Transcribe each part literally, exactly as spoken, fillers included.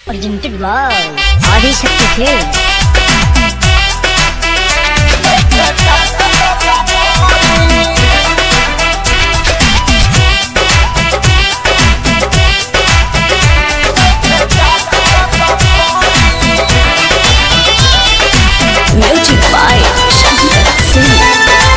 Presented by Adi Shakti Films. Music by Shankar Singh.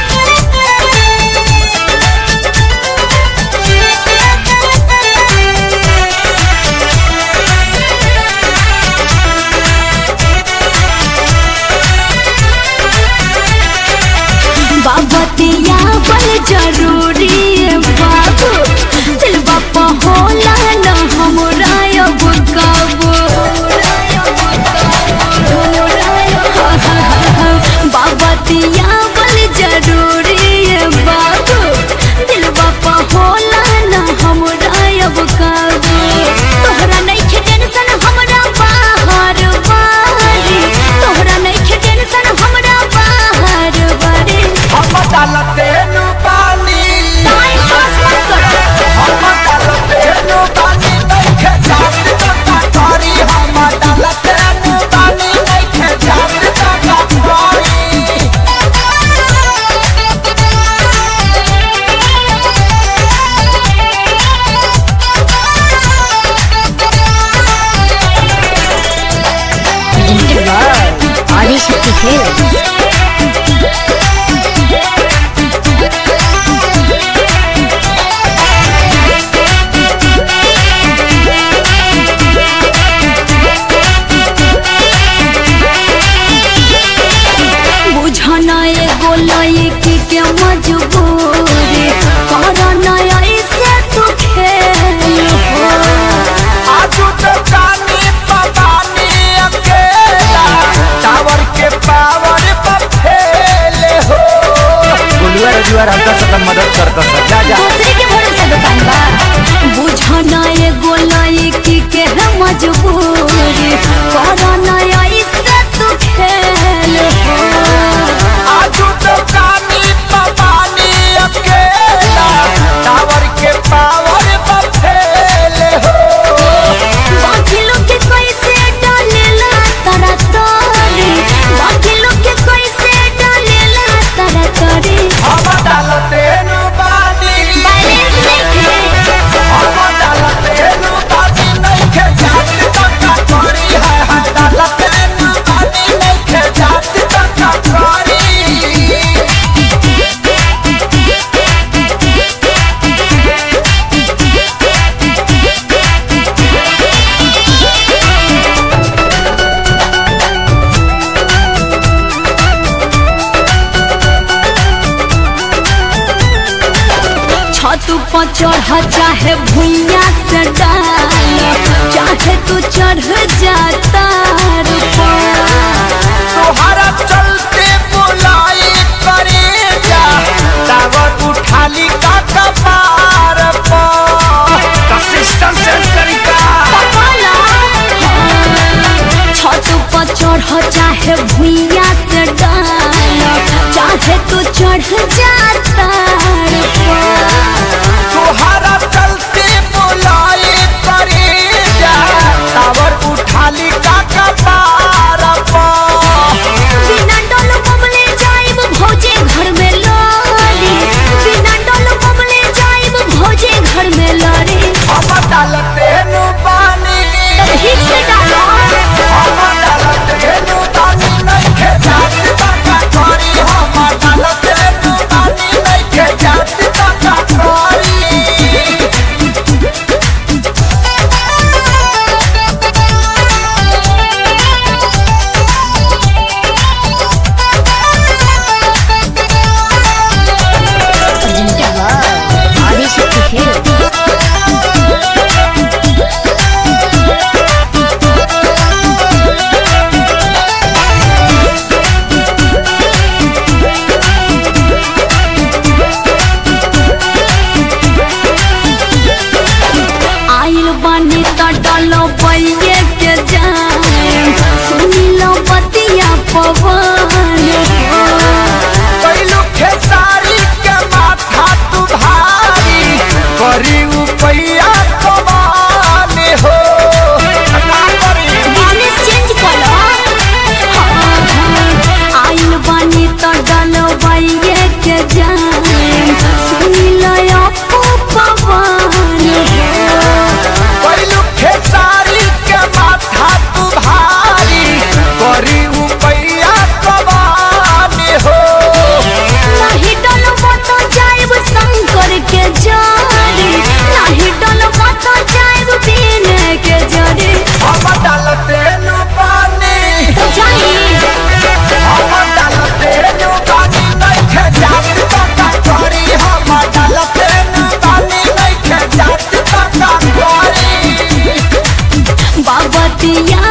बाबतिया बल जरूरी है बाबू दिल बापा होला न हमरा अब काबू बाबतिया बल जरूरी है बाबू दिल बापा होला न हमरा अब काबू तोहरा नहीं के टेंशन हमरा बाहर बारी तोहरा नहीं के टेंशन हमरा बाहर बारी हम डालते नु पानी टाइम पास मत करो हम डालते नु पानी नहीं खे जात का कारी हम डालते नु पानी नहीं खे जात का कारी Presented by Adi Shakti Films. बुझना एगो लड़की के मजबूरी करना ऐसे तू खेल हो आजू तो जानी पवानी अकेला टावर के पावर पर फेले हो गुलुआ रजुआ हमका सब मदद करता सब जा जा दूसरे के भरोसे दुकान बा बुझना एगो लड़की के मजबूरी करना ऐसे तू खेल हो आजू तो जानी पवानी अकेला टावर के पावर पर फेले हो बाकी लोग के कैसे डालेला तारा तारी बाकी लोग के कैसे डालेला तारा तारी हम डालते नु पानी बैलेंस देखे हम डालते नु पानी नहीं खे जात का कारी है है डालते नु पानी नहीं खे जात का कारी छत पर चढ़ चाहे भुइया से डाल चाहे तू चढ़ जाता तोहरा चलते बुलाई करे जा टावर उठाली का कपार पर सिस्टम चेंज करिका छत पर चढ़ चाहे भुइया से डाल चाहे तू चढ़ जाता तोहरा चलते बुलाई करे जा टावर उठाली का कपार पर बिना डोल बबले जाइब भौजे घर में लड़ी बिना डोल बबले जाइब भौजे घर में लड़ी हम डालते नु पानी ठीक से डालो हम डालते नु पानी नहीं खे जात का कारी हम डालते नु पानी नहीं खे जात का कारी Presented by Adi Shakti Films. आइल बानी त डालो बइये के जाए सुनी लो बतिया पवन कैलू खेसारी के माथा तू भारी करी उपैया कमाने हो ना करी बतिया